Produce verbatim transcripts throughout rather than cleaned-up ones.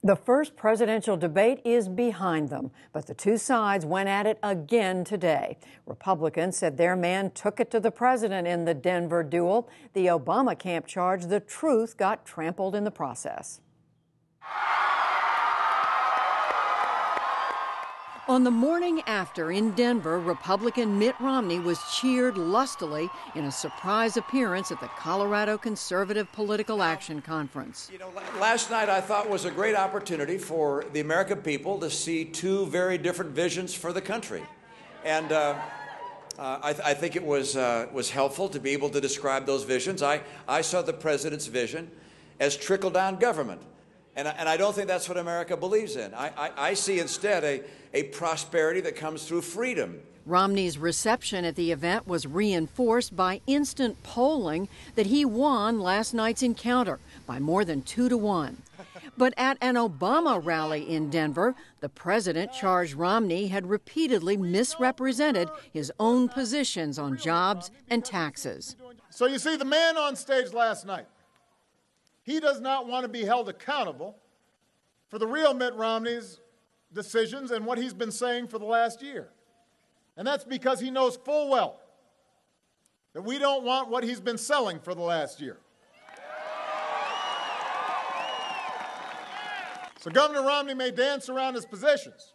The first presidential debate is behind them, but the two sides went at it again today. Republicans said their man took it to the president in the Denver duel. The Obama camp charged the truth got trampled in the process. On the morning after in Denver, Republican Mitt Romney was cheered lustily in a surprise appearance at the Colorado Conservative Political Action Conference. You know, last night I thought was a great opportunity for the American people to see two very different visions for the country. And uh, uh, I, th I think it was, uh, was helpful to be able to describe those visions. I, I saw the president's vision as trickle-down government. And I, and I don't think that's what America believes in. I, I, I see instead a, a prosperity that comes through freedom. Romney's reception at the event was reinforced by instant polling that he won last night's encounter by more than two to one. But at an Obama rally in Denver, the president charged Romney had repeatedly misrepresented his own positions on jobs and taxes. So you see, the man on stage last night, he does not want to be held accountable for the real Mitt Romney's decisions and what he's been saying for the last year. And that's because he knows full well that we don't want what he's been selling for the last year. So Governor Romney may dance around his positions,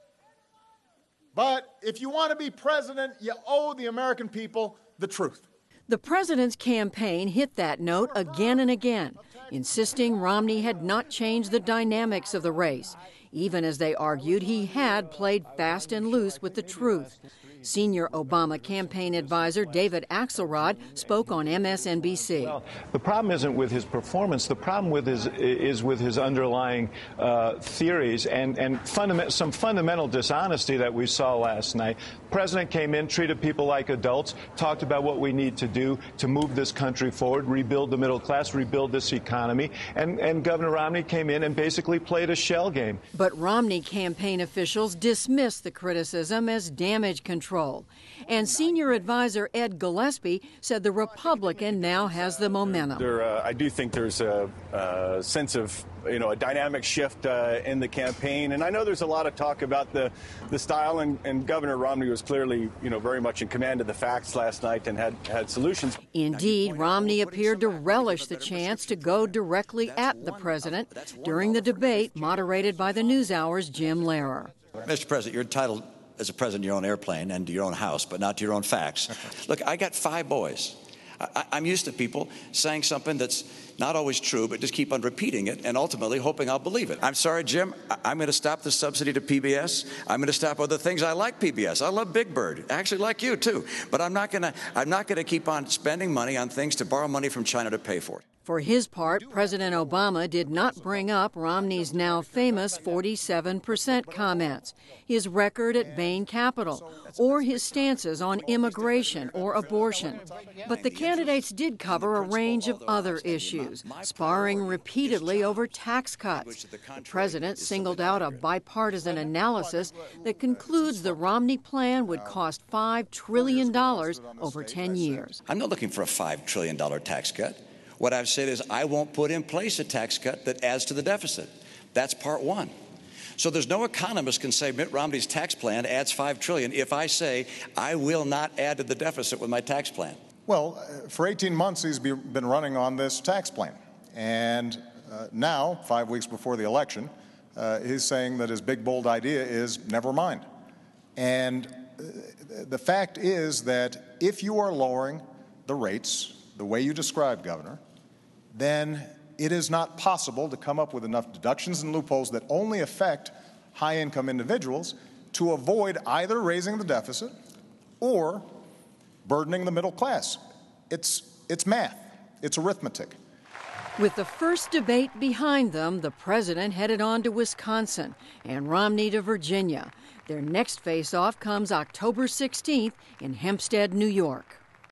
but if you want to be president, you owe the American people the truth. The president's campaign hit that note again and again, insisting Romney had not changed the dynamics of the race, even as they argued he had played fast and loose with the truth. Senior Obama campaign advisor David Axelrod spoke on M S N B C. Well, the problem isn't with his performance. The problem with his is with his underlying uh, theories and and fundament, some fundamental dishonesty that we saw last night. The president came in, treated people like adults, talked about what we need to do to move this country forward, rebuild the middle class, rebuild this economy, and and Governor Romney came in and basically played a shell game. But Romney campaign officials dismissed the criticism as damage control. And senior advisor Ed Gillespie said the Republican now has the momentum. There, uh, I do think there's a, a sense of, you know, a dynamic shift uh, in the campaign. And I know there's a lot of talk about the, the style, and, and Governor Romney was clearly, you know, very much in command of the facts last night and had, had solutions. Indeed, Romney appeared to relish the chance to go directly at the president during the debate moderated by the NewsHour's Jim Lehrer. Mister President, you're entitled as a president to your own airplane and to your own house, but not to your own facts. Look, I got five boys. I, I'm used to people saying something that's not always true, but just keep on repeating it and ultimately hoping I'll believe it. I'm sorry, Jim, I, I'm going to stop the subsidy to P B S. I'm going to stop other things. I like P B S. I love Big Bird. I actually like you, too. But I'm not going to I'm not going to keep on spending money on things to borrow money from China to pay for it. For his part, President Obama did not bring up Romney's now famous forty-seven percent comments, his record at Bain Capital, or his stances on immigration or abortion. But the candidates did cover a range of other issues, sparring repeatedly over tax cuts. The president singled out a bipartisan analysis that concludes the Romney plan would cost five trillion dollars over ten years. I'm not looking for a five trillion dollar tax cut. What I've said is I won't put in place a tax cut that adds to the deficit. That's part one. So there's no economist can say Mitt Romney's tax plan adds five trillion dollars if I say I will not add to the deficit with my tax plan. Well, for eighteen months, he's been running on this tax plan. And uh, now, five weeks before the election, uh, he's saying that his big, bold idea is never mind. And uh, the fact is that if you are lowering the rates the way you described, Governor, then it is not possible to come up with enough deductions and loopholes that only affect high-income individuals to avoid either raising the deficit or burdening the middle class. It's, it's math. It's arithmetic. With the first debate behind them, the president headed on to Wisconsin and Romney to Virginia. Their next face-off comes October sixteenth in Hempstead, New York.